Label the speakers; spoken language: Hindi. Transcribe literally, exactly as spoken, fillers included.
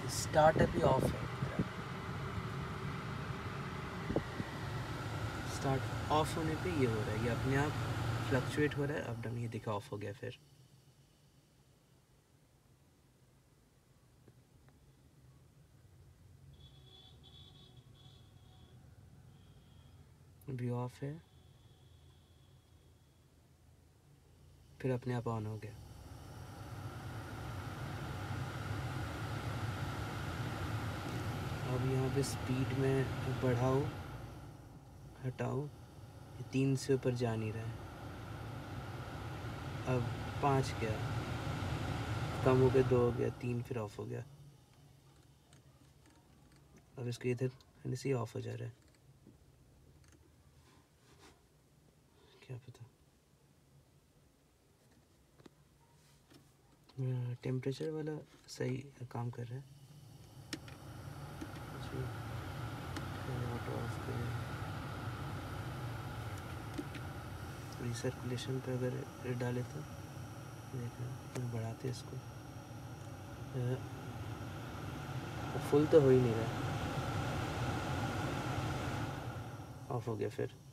Speaker 1: स्टार्टअप ही ऑफ है, स्टार्ट ऑफ होने पे ये हो रहा है, ये अपने आप फ्लक्चुएट हो रहा है, अप डाउन, ये देखा ऑफ हो गया। फिर अभी ऑफ है, फिर अपने आप ऑन हो गया। अब यहाँ पे स्पीड में बढ़ाओ हटाओ, ये तीन से ऊपर जा नहीं रहा है। अब पाँच गया, कम हो गया, दो हो गया, तीन, फिर ऑफ हो गया। अब इसको इधर करने से ऑफ हो जा रहा है, क्या पता। टेम्परेचर वाला सही काम कर रहा है। ऑटो ऑफ करें, रिसर्कुलेशन पे अगर डाले तो देखना, बढ़ाते इसको, फुल तो हो ही नहीं रहा, ऑफ हो गया फिर।